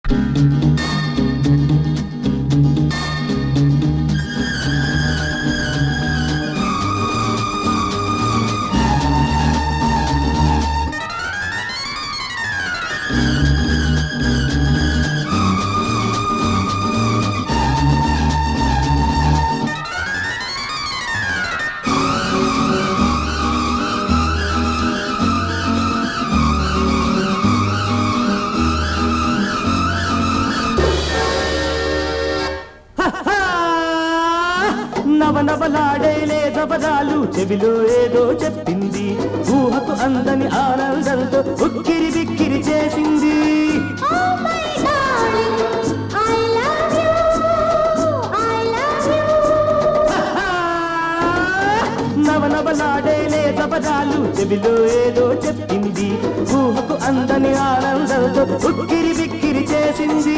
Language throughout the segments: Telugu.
నవనవలాడేలే జబరాలు చెవిలో ఏదో చెప్పింది ఊహకు అందని ఆనందంతో ఉక్కిరి బిక్కిరి చేసింది నవనవలాడేలే జబరాలు చెవిలో ఏదో చెప్పింది ఊహకు అందని ఆనందంతో ఉక్కిరి బిక్కిరి చేసింది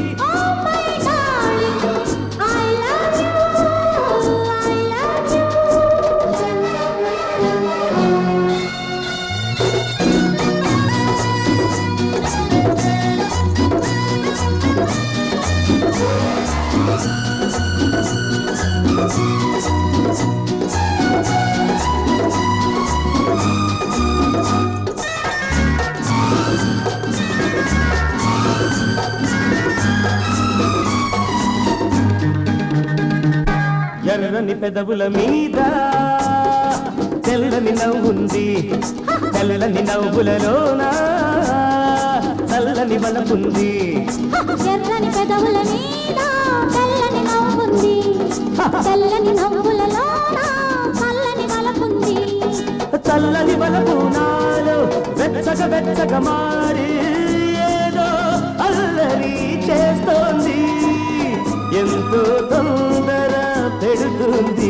ఎర్రని పెదవుల మీద తెల్లని నవ్వుంది తెల్లని నవ్వులలోన చల్లని వలపుంది ఎర్రని పెదవుల మీద తెల్లని నవ్వుంది తెల్లని నవ్వులలోన చల్లని వలపుంది చల్లని వలపు నాలో వెచ్చగా వెచ్చగా మారి ఏదో అల్లరి చేస్తోంది ఎంతో తొందర పెడుతుంది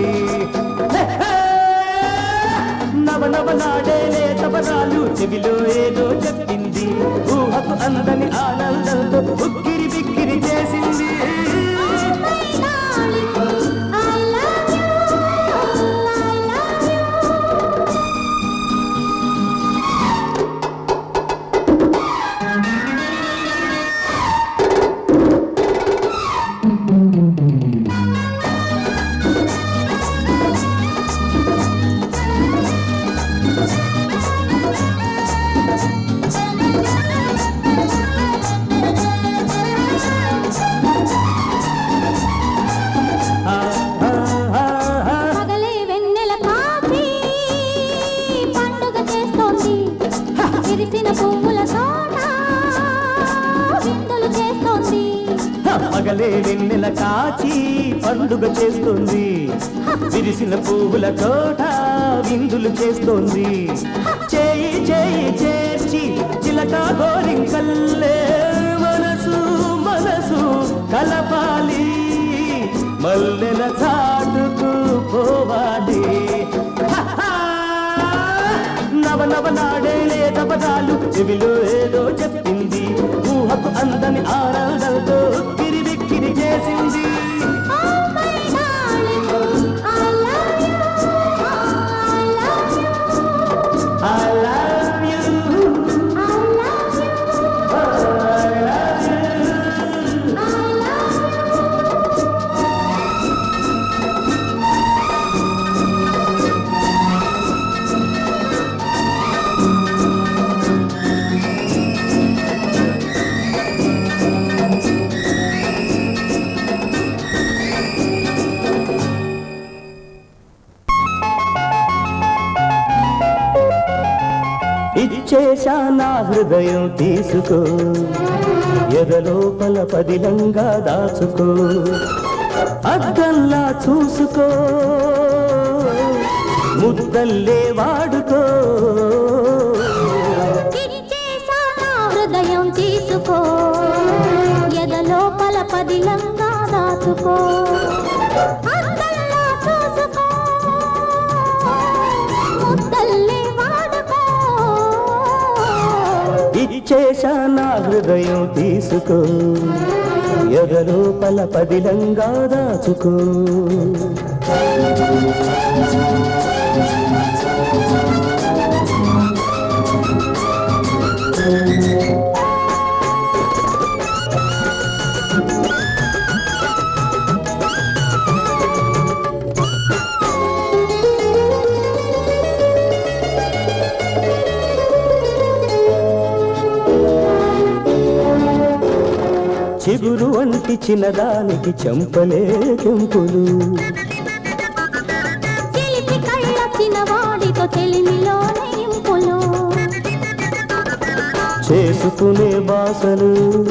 నవనవలాడేలే తబరాలు చెవిలో ఏదో చెప్పింది ఊహకు అందని ఆనందంతో ఉక్కిరి బిక్కిరి చేసింది పగలే వెన్నెల కాచి పండుగ చేస్తుంది విరిసిన పువ్వుల తోట విందులు చేస్తుంది చేయి చేయి చేర్చి చిలక గోరింకల్లే మనసు మనసు కలపాలి మల్లెల చాటుకు పోవాలి నవనవలాడేలే జబరాలు చెవిలో ఏదో చెప్పింది ఊహకు అందని ఆనందంతో ఉక్కిరి బిక్కిరి చేసింది ఇచ్చేశా నా హృదయం తీసుకో ఎదలోపల పదిలంగా దాచుకో అద్దంలా చూసుకో ముద్దల్లే వాడుకో ఇచ్చేశా నా హృదయం తీసుకో ఎదలోపల పదిలంగా దాచుకో అద్దంలా చూసుకో ముద్దల్లే ఇచ్చేశా నా హృదయం తీసుకో ఎదలోపల పదిలంగా దాచుకో చిగురు వంటి చిన్నదానికి చెంపలే కెంపులు చిలిపి కళ్ళ చిన్నవాడితో చెలిమిలోనే ఇంపులు చేసుకునే బాసలు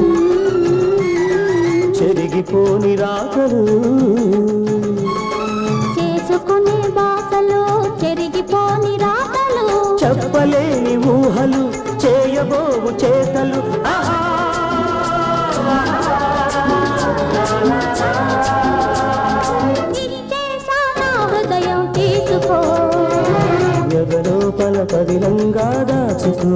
చెరిగిపోని రాకలు చేసుకునే బాసలు చెరిగిపోని రాతలు చెప్పలేని ఊహలు చేయబోవు చేతలు ఇచ్చేసా నా హృదయం తీసుకో ఎదలోపల పదిలంగా దాచుకో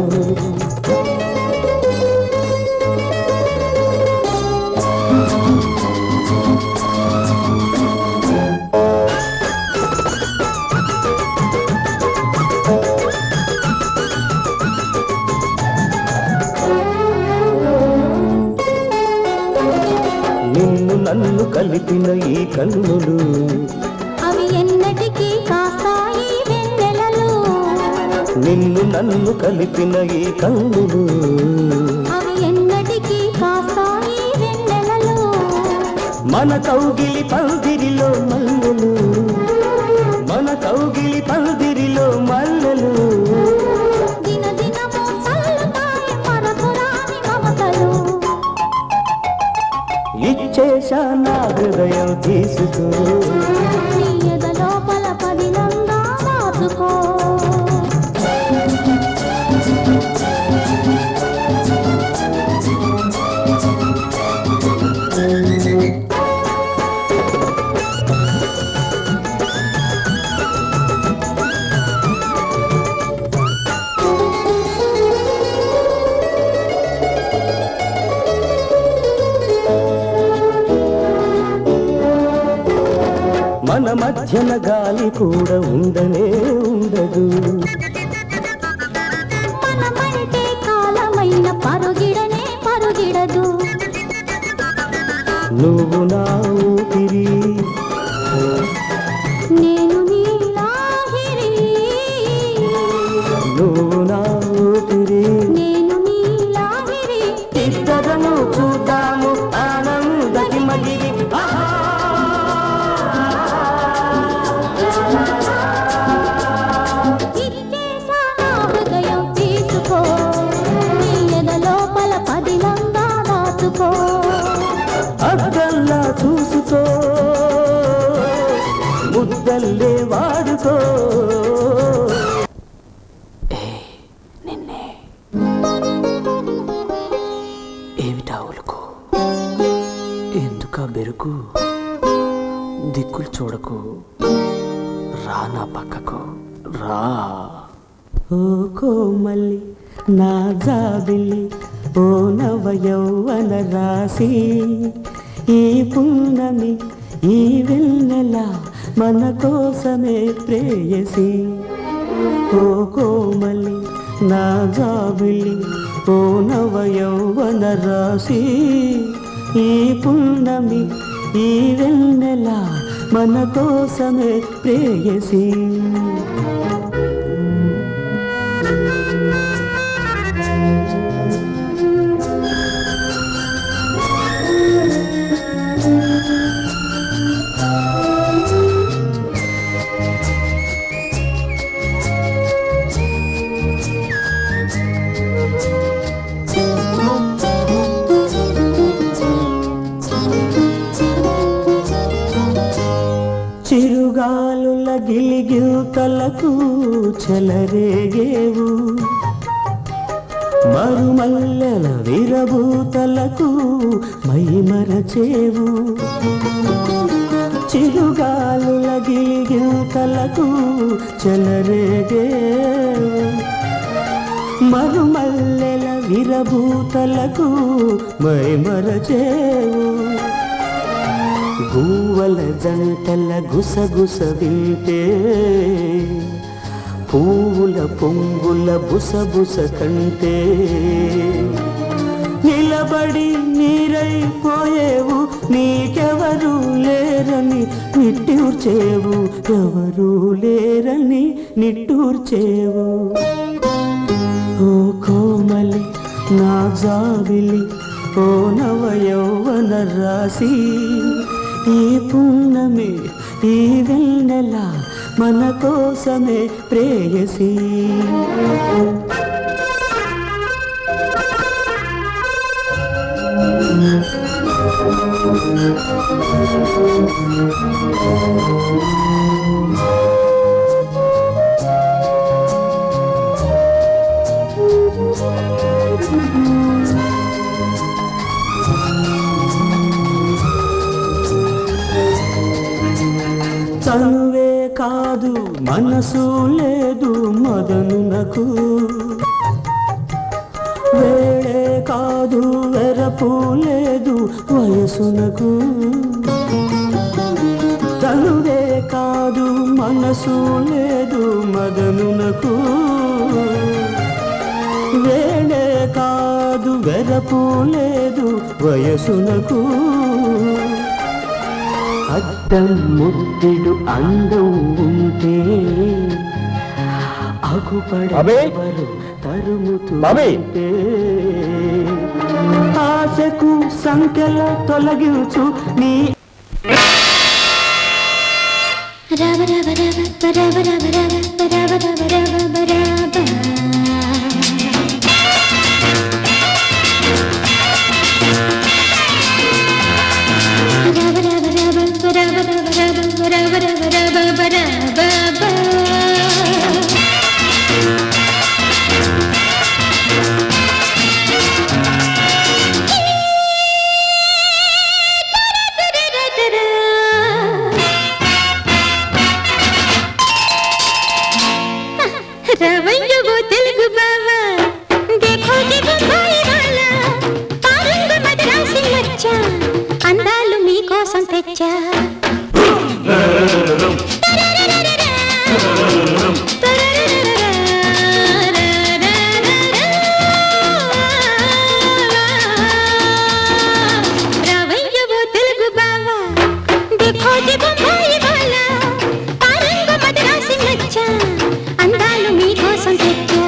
నిన్ను నన్ను కలిపిన ఈ కన్నులు అవి ఎన్నటికీ కాస్తాయి వెన్నెలలు నిన్ను నన్ను కలిపిన ఈ కన్నులు అవి ఎన్నటికీ కాస్తాయి వెన్నెలలు మన కౌగిలి పందిరిలో మల్లెలు మన కౌగిలి పందిరిలో మల్లెలు దినదినము చల్లుతాయి మరపురాని మమతలు ఇచ్చేశా నా హృదయం తీసుకో నీ ఎద లోపల పదిలంగా దాచుకో మన మధ్యన గాలి కూడా ఉండనే ఉండదు మనమంటే కాలమైన పరుగిడనే పరుగిడదు నువ్వు నా ఊపిరి నేను నీలాహిరి నువ్వు నా ఊపిరి నేను నీలాహిరి ఇద్దరము చూద్దాము ఆనందకి మగిరి ఇచ్చేసా నా హృదయం తీసుకో నీ ఎద లోపల పదిలంగా దాచుకో అద్దల్లా చూసుకో ముద్దల్లే వాడుకో నిన్నే ఏమిటా ఉలుకు ఎందుకా బెరుకు దిక్కులు చూడకు రా నా పక్కకు రా ఓ కోమల్లి నా జాబిల్లి ఓ నవ యౌవన రాశి ఈ పున్నమి ఈ వెన్నెల మన కోసమే ప్రేయసి ఓ కోమల్లి నా జాబిల్లి ఓ నవ యౌవన రాశి ఈ పున్నమి ఈ వెన్నెల మన కోసమే ప్రేయసి చిరుగాలుల గిలిగిల్తలకు చెలరేగేవు మరుమల్లెల విరబూతలకు మైమరచేవు చిరుగాలుల గిలిగిల్తలకు చెలరేగేవు మరుమల్లెల విరబూతలకు మైమరచేవు గువ్వల జంటల గుసగుస వింటే పూల పొంగుల బుసబుస కంటే నిలబడి నీరైపోయేవు నీకెవరు లేరని నిట్టూర్చేవు ఎవరు లేరని నిట్టూర్చేవు ఓ కోమలి నా జాబిలి ఓ యౌవన రాశి ఈ పున్నమి ఈ వెన్నెల మన కోసమే ప్రేయసి తనువే కాదు మనసు లేదు మదనునకు వేళే కాదు వెరపు లేదు వయసునకు తనువే కాదు మనసు లేదు మదనునకు వేళే కాదు వెరపు లేదు వయసునకు అద్దం ముద్దుడు అందం ఉంటే అగుపడెవరు తరుముతుంటే ఆశకు సంఖ్యల తొలగించు నీ రవ రవ రవ రవ రవ రవ రవ రవ రవ అందాలు మీకోసం తెచ్చా రవయ్యవో తెలుగు బావా देखो देखो भाई वाला तारंग मदराసి నచ్చా అందాలు మీకోసం తెచ్చా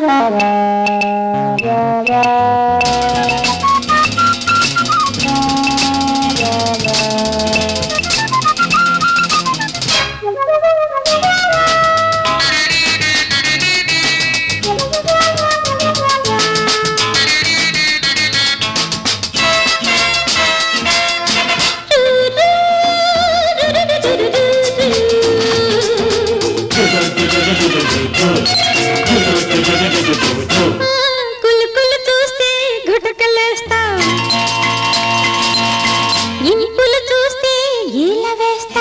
కులుకులు చూస్తే గుటకలేస్తా ఇంపులు చూస్తే ఈల వేస్తా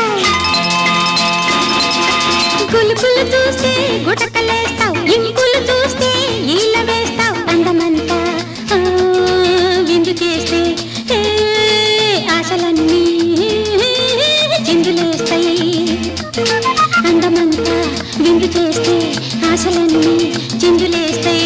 కులుకులు చూస్తే గుటకలేస్తావు ఇంపులు చూస్తే ఈల వేస్తావు అందమంతా విందు చేస్తే ఆశలన్నీ చిందులేస్తాయి అందమంతా విందు చేస్తే ఆశలన్నీ చిందులేస్తాయి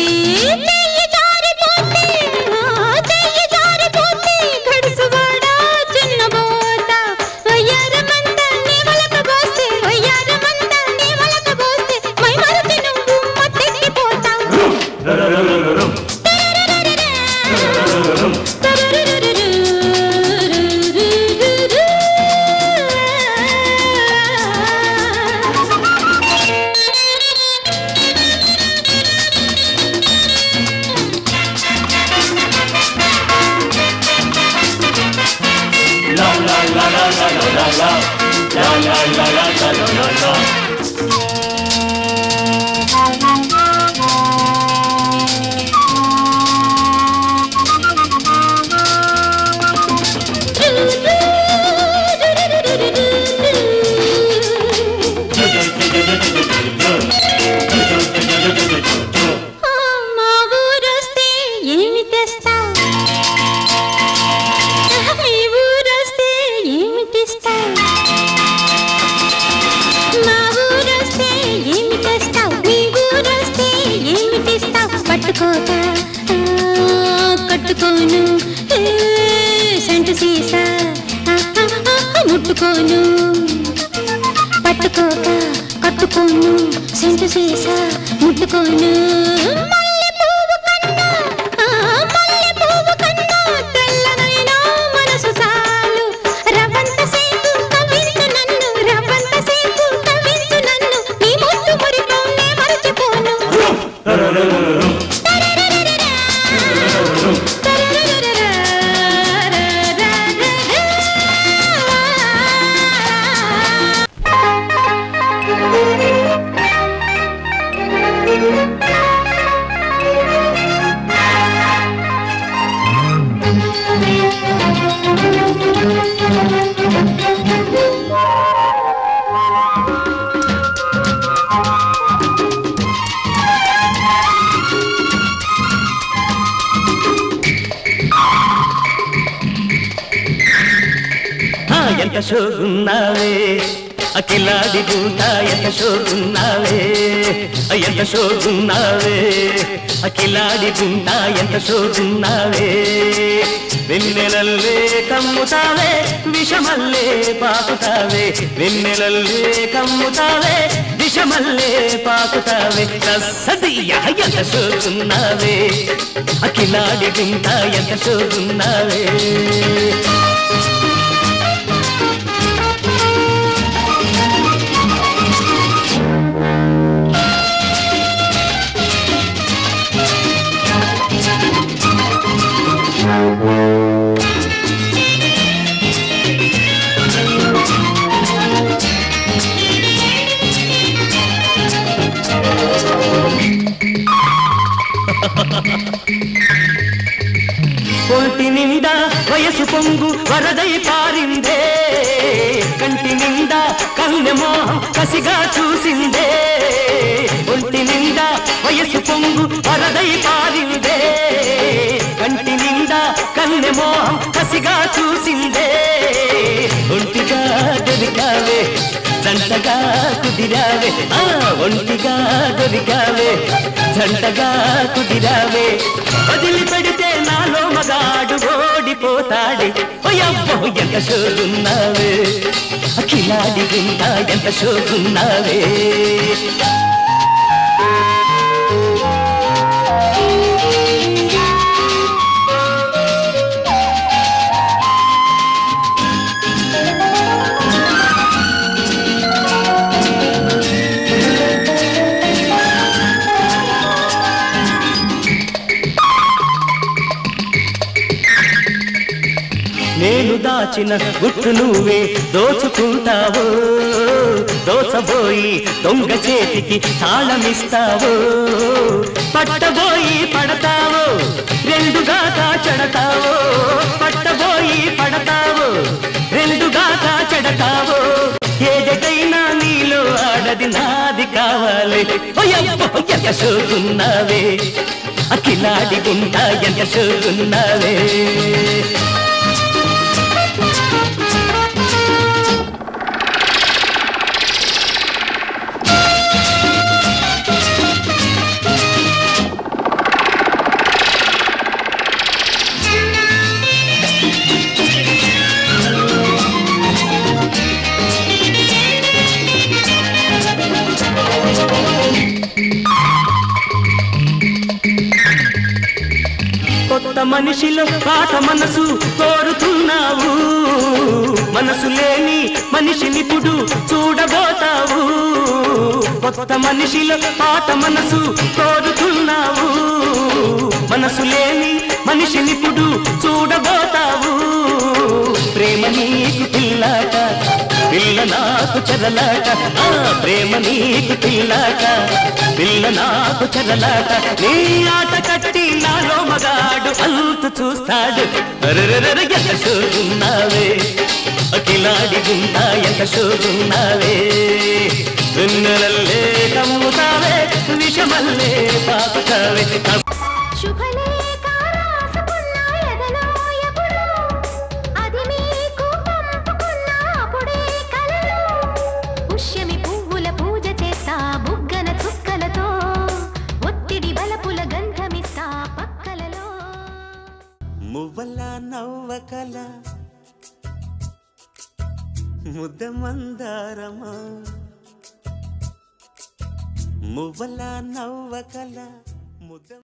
కట్టుకోను సెంటు సీసా ముట్టుకోను పట్టుకోక కట్టుకోను సెంటు సీసా ముట్టుకోను మల్లె పువ్వు కన్నా తెల్ల ఎంత షోగున్నావే అఖిలాడి గుంట ఎంత షోగున్నావే ఎంత షోగున్నావే అఖిలాడి గుంట ఎంత షోగున్నావే వెన్నెలల్లే కమ్ముతావే విషమల్లే పాకుతావే వెన్నెలల్లే కమ్ముతావే విషమల్లే పాకుతావే సదియ ఎంత షోగున్నావే అఖిలాడి గుంట ఎంత షోగున్నావే ఒంటి నిండా వయసు పొంగు వరదై పారిందే కంటి నిండా కన్నెమోహం కసిగా చూసిందే ఒంటి నిండా వయసు పొంగు వరదై పారిందే కంటి నిండా కన్నెమోహం కసిగా చూసిందే ఒంటిగా దొరికావే జంటగా కుదిరావే ఒంటిగా దొరికావే జంటగా కుదిరావే వదిలిపెడితే నాలో మగాడు ఓడిపోతాడే ఓయబ్బో ఎంత షోగున్నావే అఖిలాడి గుంట ఎంత షోగున్నావే నేను దాచిన గుట్టు నువ్వే దోచుకుంటావో దోచబోయి దొంగ చేతికి తాళమిస్తావో పట్టబోయి పడతావో రెండుగా కాచెడతావో పట్టబోయి పడతావో రెండుగా కాచెడతావో ఏదైనా నీలో ఆడది నాది కావాలి ఎంత షోగున్నావే అఖిలాడి గుంట ఎంత షోగున్నావే కొత్త మనిషిలో పాత మనసు కోరుతున్నావు మనసు లేని మనిషినిప్పుడు చూడబోతావు కొత్త మనిషిలో పాత మనసు కోరుతున్నావు మనసు లేని మనిషినిప్పుడు చూడబోతావు ప్రేమ నీకు పిల్లాట పిల్ల నాకు చెరలాట ప్రేమ నీకు పిల్లాట పిల్ల నాకు చెరలాట నీ ఆట కట్టి నాలో మగాడు అంతు చూస్తాడు ఎంత షోగున్నావే అఖిలాడి గుంట ఎంత షోగున్నావే వెన్నెలల్లే కమ్ముతావే విషమల్లే పాకుతావే మువ్వల నవ్వకల ముద్ద మందారమా మువ్వల నవ్వకల ముద్ద